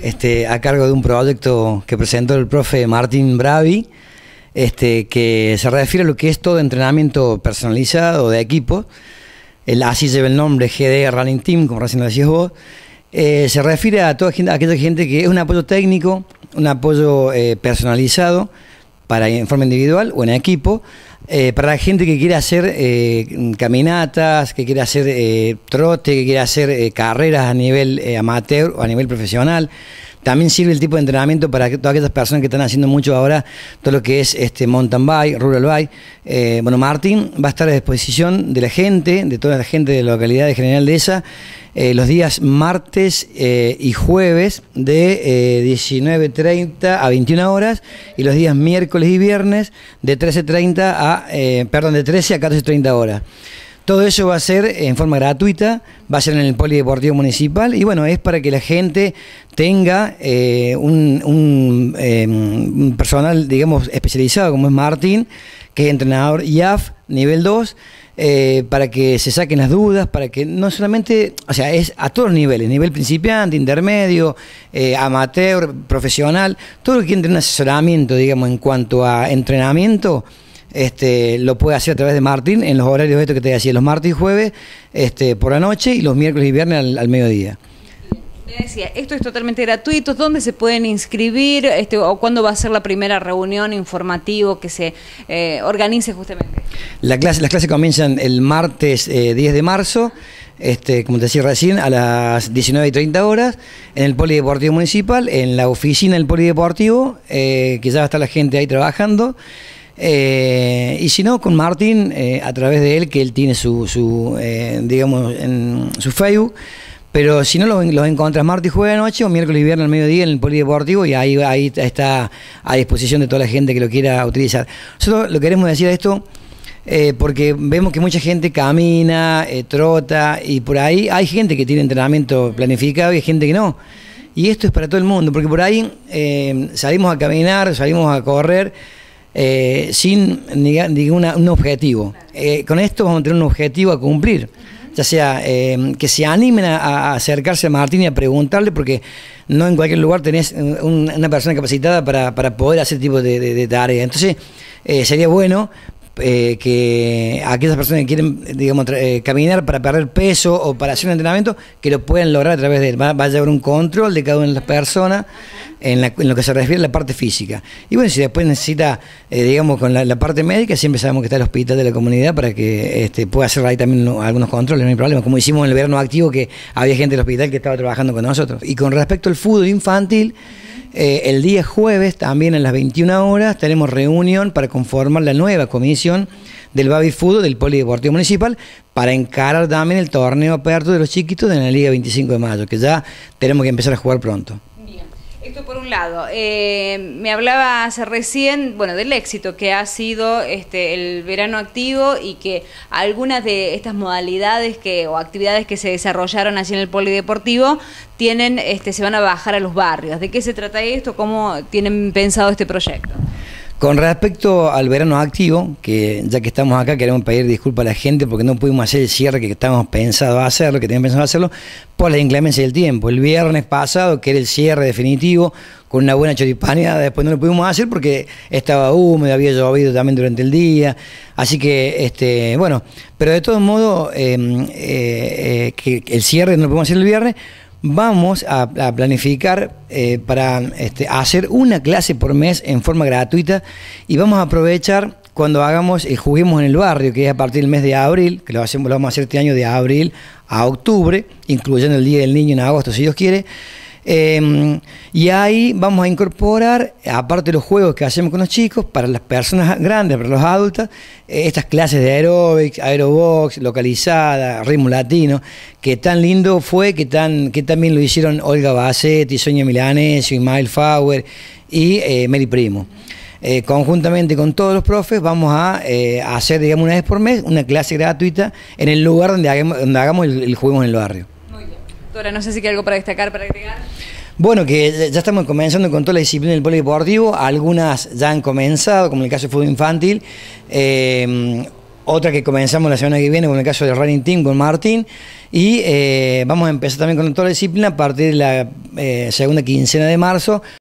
a cargo de un proyecto que presentó el profe Martín Bravi, que se refiere a lo que es todo entrenamiento personalizado de equipo. Así lleva el nombre GD Running Team, como recién lo decías vos. Se refiere a toda aquella gente que es un apoyo técnico, un apoyo personalizado en forma individual o en equipo, para la gente que quiere hacer caminatas, que quiere hacer trote, que quiere hacer carreras a nivel amateur o a nivel profesional. También sirve el tipo de entrenamiento para todas aquellas personas que están haciendo mucho ahora todo lo que es mountain bike, rural bike. Bueno, Martín va a estar a disposición de la gente, de toda la gente de la localidad de General Dehesa, los días martes y jueves de 19:30 a 21 horas y los días miércoles y viernes de 13:30 de 13 a 14:30 horas. Todo eso va a ser en forma gratuita, va a ser en el Polideportivo Municipal y bueno, es para que la gente tenga un personal, digamos, especializado como es Martín, que es entrenador IAF nivel 2, para que se saquen las dudas, para que no solamente, o sea, es a todos los niveles, nivel principiante, intermedio, amateur, profesional, todo lo que quiera tener un asesoramiento, digamos, en cuanto a entrenamiento. Lo puede hacer a través de Martín en los horarios que te decía, los martes y jueves por la noche y los miércoles y viernes al mediodía. Me decía, esto es totalmente gratuito, ¿dónde se pueden inscribir o cuándo va a ser la primera reunión informativa que se organice justamente? Las clases comienzan el martes 10 de marzo, como te decía recién, a las 19:30 horas, en el Polideportivo Municipal, en la oficina del Polideportivo, que ya va a estar la gente ahí trabajando. Y si no, con Martín, a través de él, que él tiene digamos, en su Facebook, pero si no, los encontrás martes y jueves de noche o miércoles y viernes al mediodía en el Polideportivo y ahí está a disposición de toda la gente que lo quiera utilizar. Nosotros lo queremos decir esto porque vemos que mucha gente camina, trota y por ahí hay gente que tiene entrenamiento planificado y hay gente que no. Y esto es para todo el mundo, porque por ahí salimos a caminar, salimos a correr, sin un objetivo. Con esto vamos a tener un objetivo a cumplir, ya sea que se animen a acercarse a Martín y a preguntarle, porque no en cualquier lugar tenés una persona capacitada para poder hacer este tipo de tareas. Entonces sería bueno que aquellas personas que quieren, digamos, caminar para perder peso o para hacer un entrenamiento, que lo puedan lograr a través de él. Va a llevar un control de cada una de las personas en lo que se refiere a la parte física. Y bueno, si después necesita, digamos, con la parte médica, siempre sabemos que está el hospital de la comunidad para que pueda hacer ahí también algunos controles, no hay problema. Como hicimos en el verano activo, que había gente del hospital que estaba trabajando con nosotros. Y con respecto al fútbol infantil, el día jueves, también a las 21 horas, tenemos reunión para conformar la nueva comisión del Baby Fútbol del Polideportivo Municipal para encarar también el torneo aperto de los chiquitos de la Liga 25 de Mayo, que ya tenemos que empezar a jugar pronto. Esto por un lado. Me hablaba hace recién, bueno, del éxito que ha sido el verano activo y que algunas de estas modalidades o actividades que se desarrollaron así en el polideportivo se van a bajar a los barrios. ¿De qué se trata esto? ¿Cómo tienen pensado este proyecto? Con respecto al verano activo, que ya que estamos acá queremos pedir disculpas a la gente porque no pudimos hacer el cierre que estábamos pensado hacerlo, que teníamos pensado hacerlo, por la inclemencia del tiempo. El viernes pasado, que era el cierre definitivo, con una buena choripaneada, después no lo pudimos hacer porque estaba húmedo, había llovido también durante el día, así que, bueno, pero de todos modos, que el cierre no lo pudimos hacer el viernes. Vamos a planificar para hacer una clase por mes en forma gratuita y vamos a aprovechar cuando hagamos Juguemos en el Barrio, que es a partir del mes de abril, que lo vamos a hacer este año de abril a octubre, incluyendo el Día del Niño en agosto, si Dios quiere. Y ahí vamos a incorporar, aparte de los juegos que hacemos con los chicos, para las personas grandes, para los adultos, estas clases de aeróbics, aerobox, localizada, ritmo latino, que tan lindo fue, que también lo hicieron Olga Bassetti, Sonia Milanesio, Ismael Fauer y Mary Primo. Conjuntamente con todos los profes vamos a hacer, digamos, una vez por mes, una clase gratuita en el lugar donde hagamos el Juguemos en el Barrio. Doctora, no sé si hay algo para destacar, para agregar. Bueno, que ya estamos comenzando con toda la disciplina del polideportivo, algunas ya han comenzado, como en el caso del fútbol infantil, otra que comenzamos la semana que viene con el caso del Running Team con Martín, y vamos a empezar también con toda la disciplina a partir de la segunda quincena de marzo